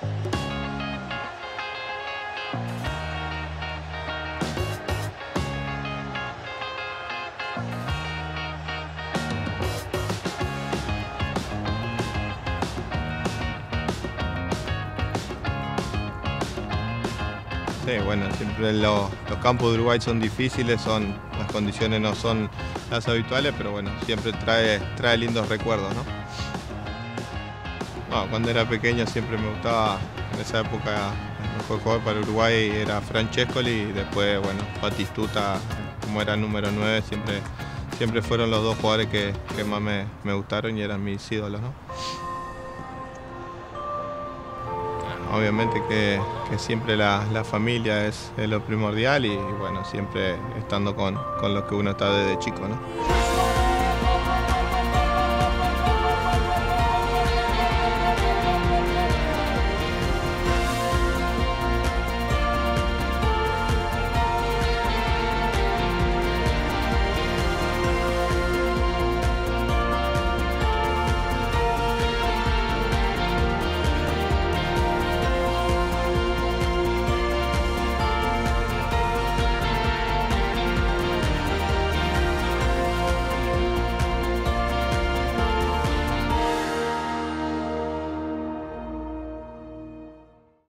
Sí, bueno, siempre los campos de Uruguay son difíciles, las condiciones no son las habituales, pero bueno, siempre trae lindos recuerdos, ¿no? No, cuando era pequeño siempre me gustaba, en esa época el mejor jugador para Uruguay era Francescoli y después, bueno, Batistuta, como era número 9, siempre fueron los dos jugadores que más me gustaron y eran mis ídolos, ¿no? Obviamente que siempre la familia es lo primordial y bueno, siempre estando con los que uno está desde chico, ¿no?